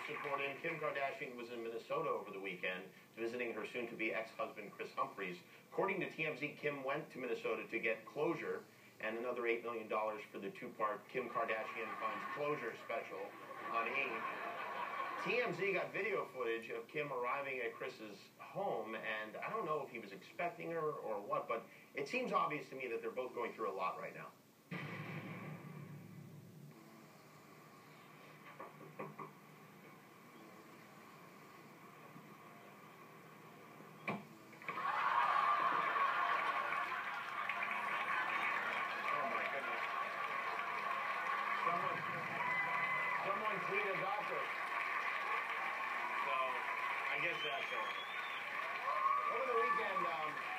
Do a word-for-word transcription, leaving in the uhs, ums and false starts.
reporting, Kim Kardashian was in Minnesota over the weekend visiting her soon-to-be ex-husband, Kris Humphries. According to T M Z, Kim went to Minnesota to get closure and another eight million dollars for the two-part Kim Kardashian Finds Closure special on E! T M Z got video footage of Kim arriving at Kris's home, and I don't know if he was expecting her or what, but it seems obvious to me that they're both going through a lot right now. Someone, someone tweet a doctor. So, I guess that's all. Over the weekend, um,